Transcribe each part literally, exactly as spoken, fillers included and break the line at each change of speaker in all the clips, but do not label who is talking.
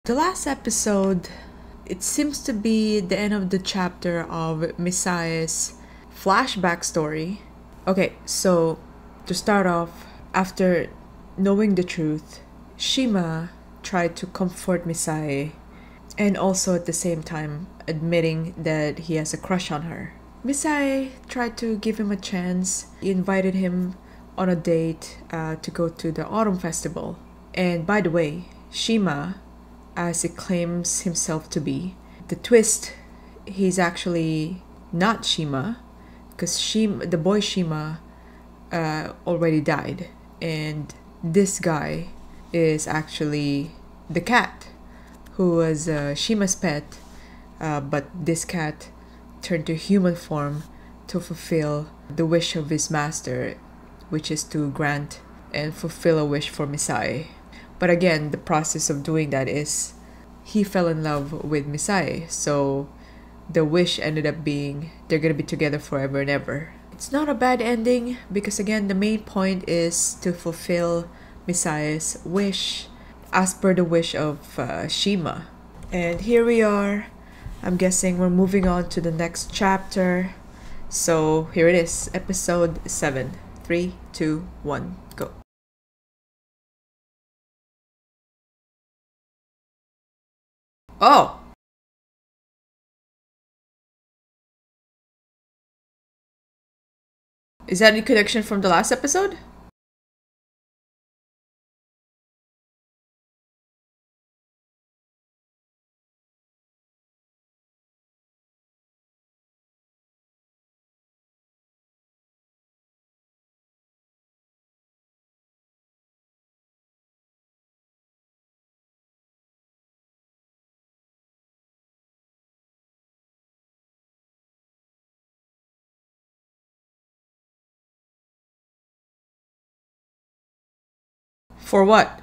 The last episode, it seems to be the end of the chapter of Messiah's flashback story. Okay, so to start off, after knowing the truth, Shima tried to comfort Messiah and also at the same time admitting that he has a crush on her. Messiah tried to give him a chance. He invited him on a date uh, to go to the autumn festival. And by the way, Shima, as he claims himself to be, the twist, he's actually not Shima, because Shima, the boy Shima uh, already died, and this guy is actually the cat who was uh, Shima's pet, uh, but this cat turned to human form to fulfill the wish of his master, which is to grant and fulfill a wish for Messiah. But again, the process of doing that is he fell in love with Messiah, so the wish ended up being they're gonna be together forever and ever. It's not a bad ending because again, the main point is to fulfill Messiah's wish as per the wish of uh, Shima. And here we are. I'm guessing we're moving on to the next chapter. So here it is, episode seven. Three, two, one, go. Oh! Is that any connection from the last episode? For what?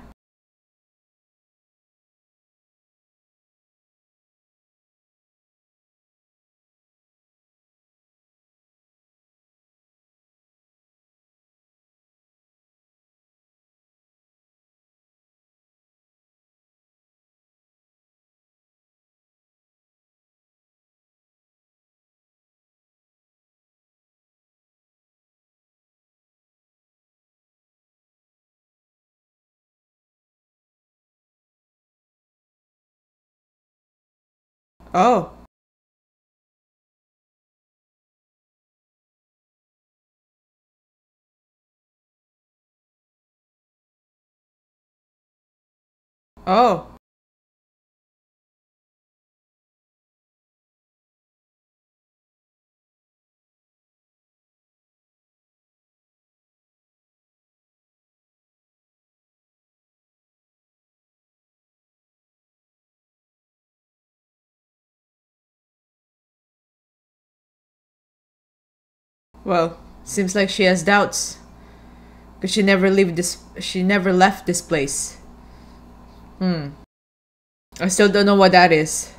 Oh. Oh. Well, seems like she has doubts. Because she never leave this she never left this place. Hmm. I still don't know what that is.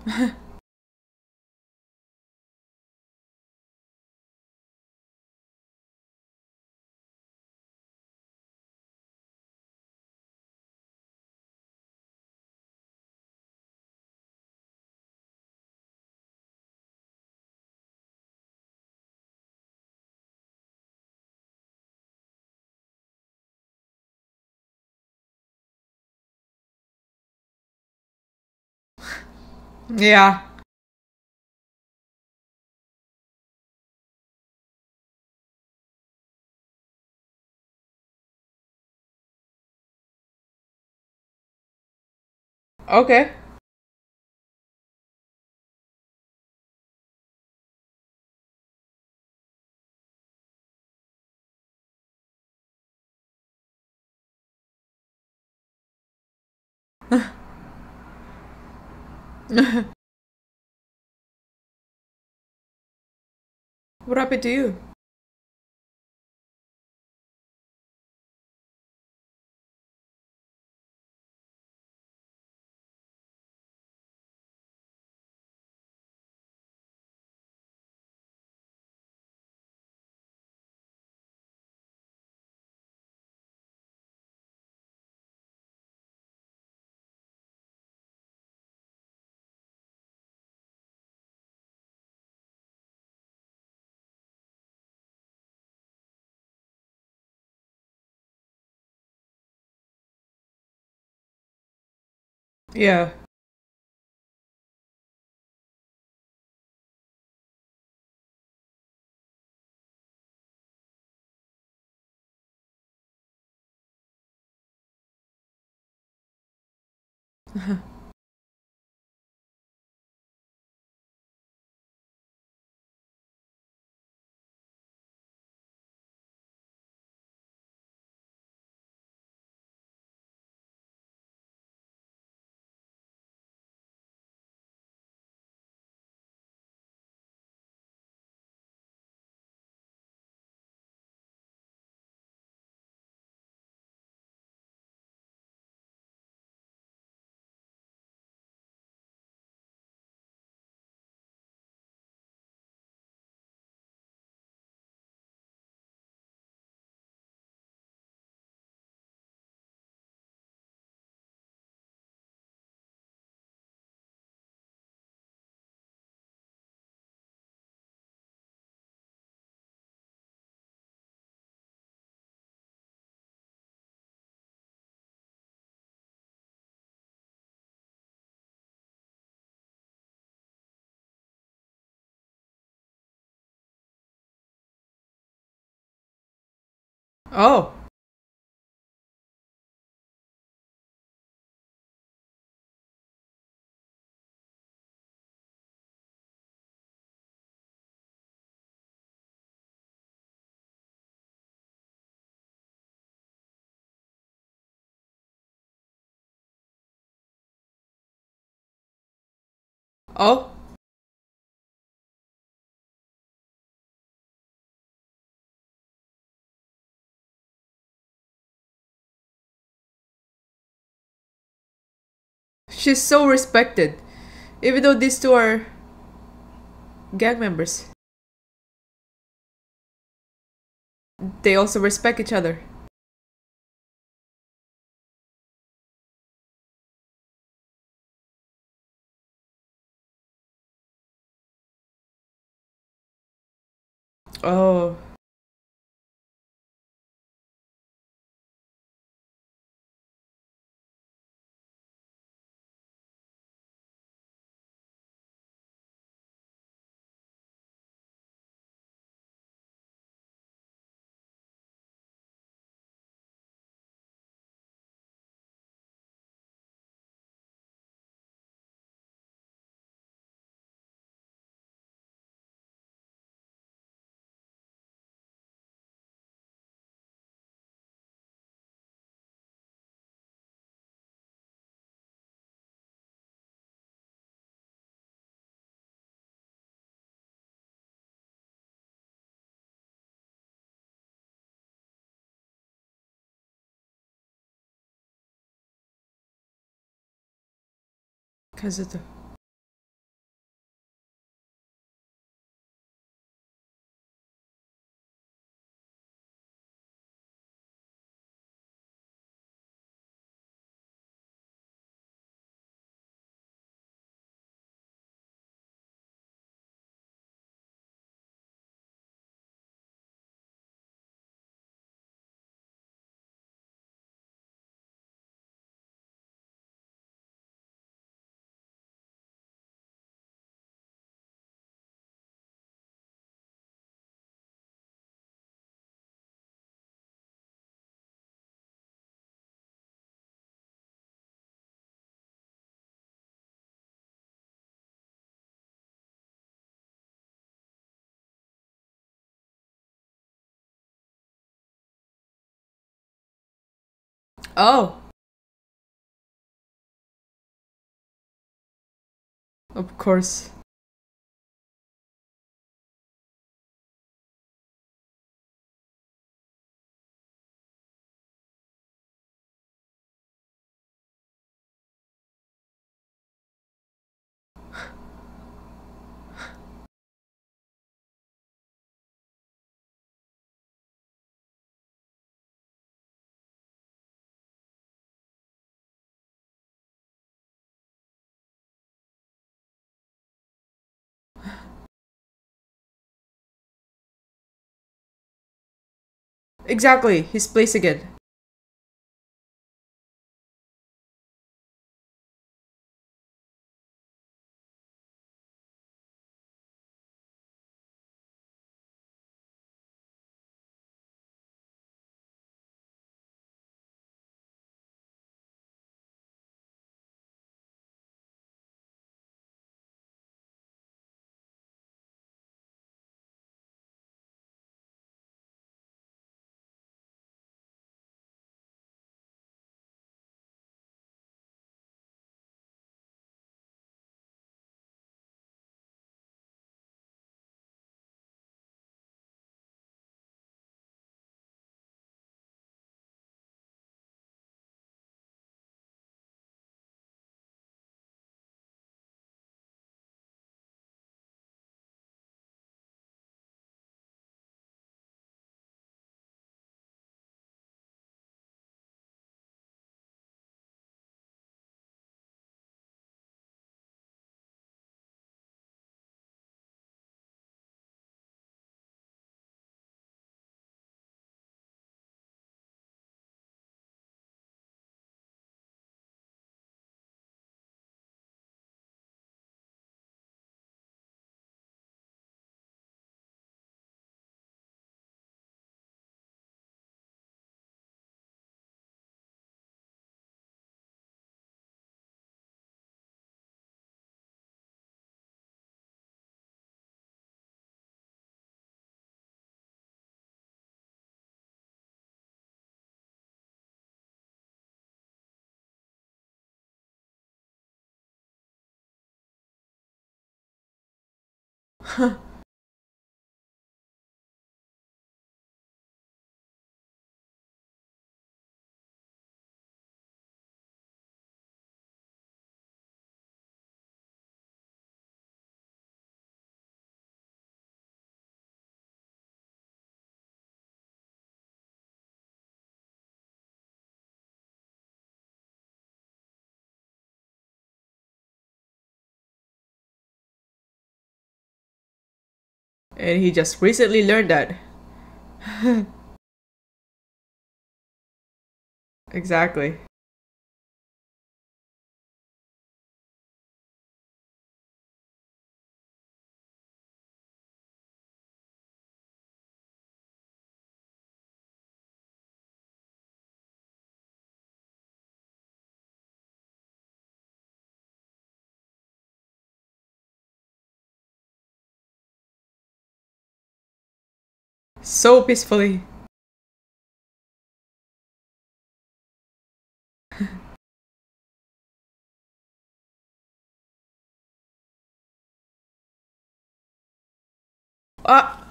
Yeah. Okay. What happened to you? Yeah. Oh. Oh. She's so respected. Even though these two are gang members, they also respect each other. Oh. Kazuto. Oh, of course. Exactly, his place again. And he just recently learned that. Exactly. So peacefully. Ah!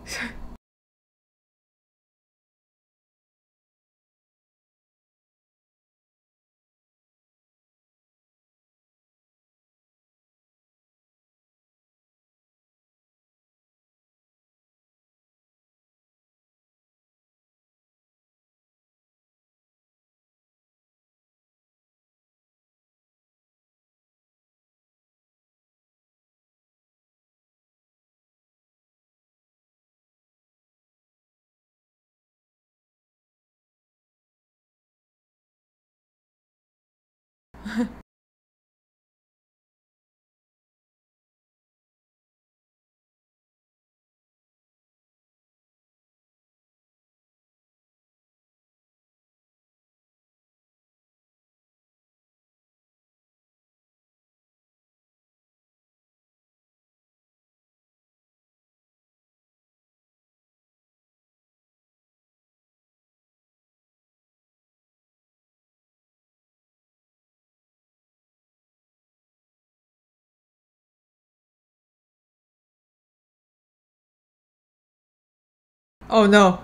Oh no.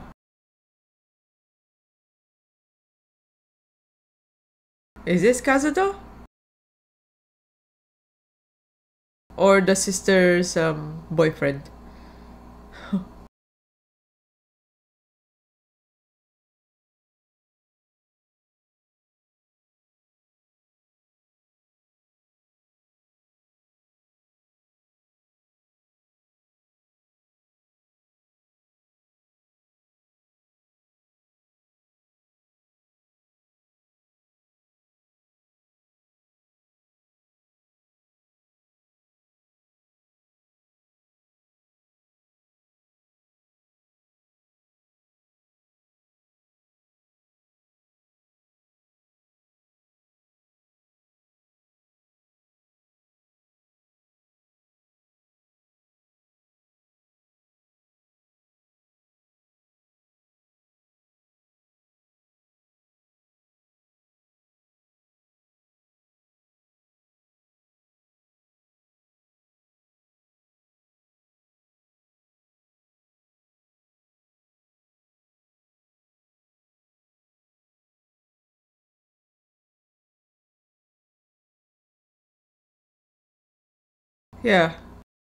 Is this Kazuto? Or the sister's um, boyfriend? Yeah.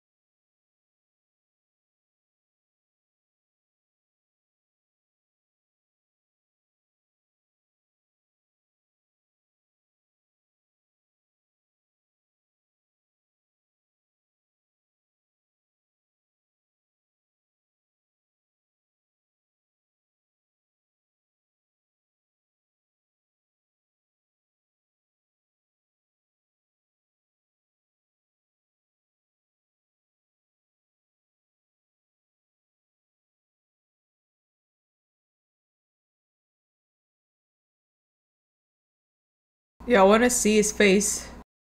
Yeah, I wanna see his face.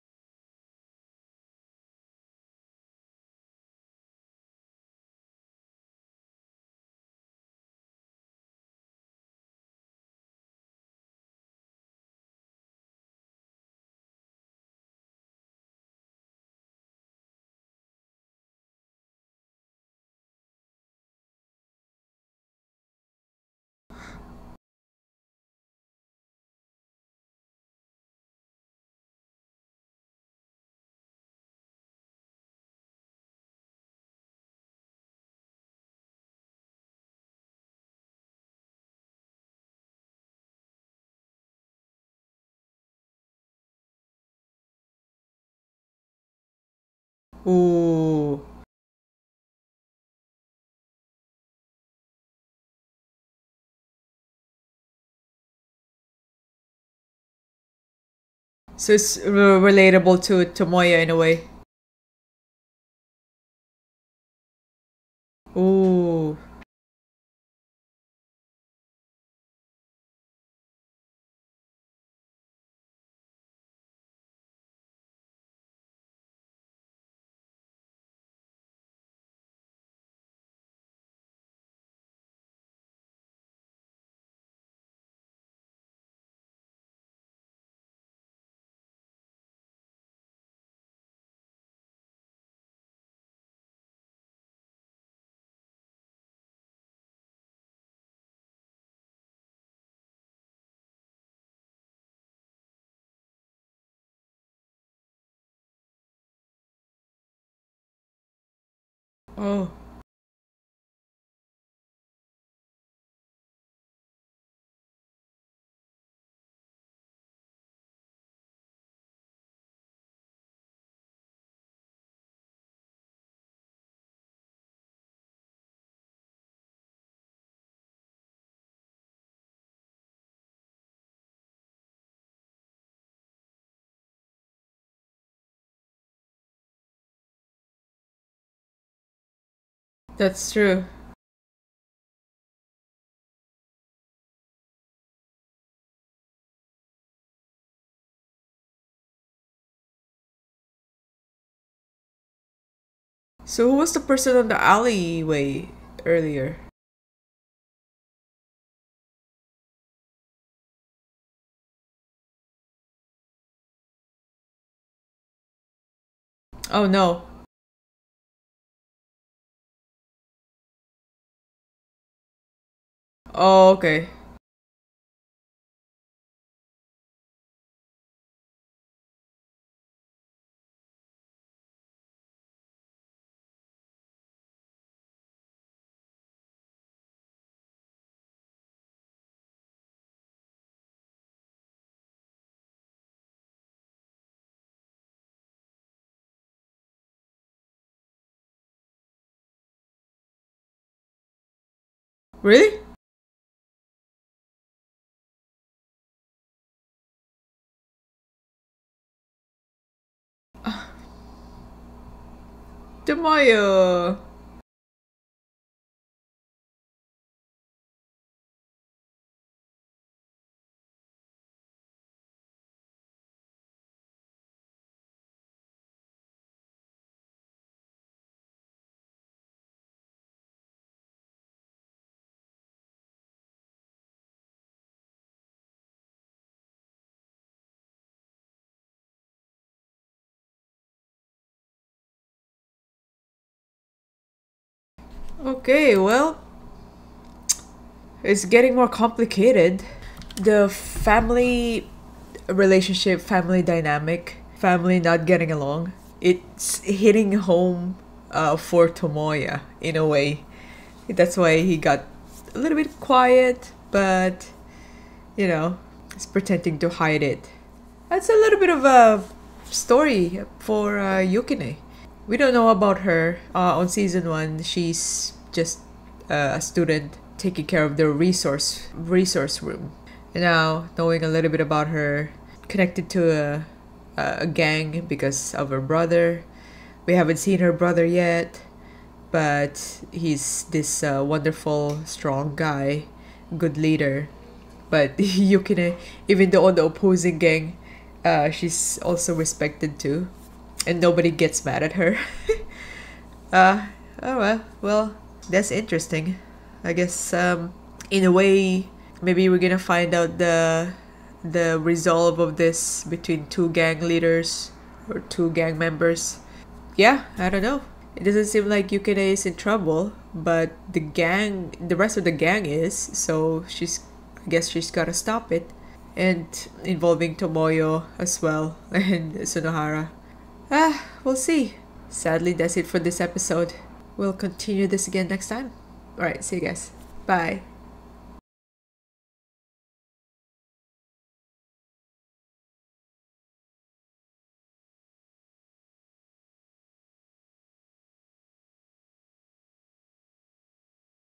Ooh. So it's r- relatable to Tomoya in a way. Ooh. Oh. That's true. So who was the person on the alleyway earlier? Oh no. Oh, okay. Really? Tomoyo. Okay, well, it's getting more complicated. The family relationship, family dynamic, family not getting along. It's hitting home uh, for Tomoya in a way. That's why he got a little bit quiet, but you know, he's pretending to hide it. That's a little bit of a story for uh, Yukine. We don't know about her. Uh, on season one, she's just uh, a student taking care of the resource resource room. And now, knowing a little bit about her, connected to a, a gang because of her brother. We haven't seen her brother yet, but he's this uh, wonderful, strong guy, good leader. But Yukine, even though on the opposing gang, uh, she's also respected too, and nobody gets mad at her. uh, oh well, well, that's interesting. I guess um, in a way, maybe we're gonna find out the the resolve of this between two gang leaders or two gang members. Yeah, I don't know. It doesn't seem like Yukine is in trouble, but the gang, the rest of the gang is. So she's, I guess she's gotta stop it, and involving Tomoyo as well and Sunohara. Ah, we'll see. Sadly, that's it for this episode. We'll continue this again next time. Alright, see you guys. Bye.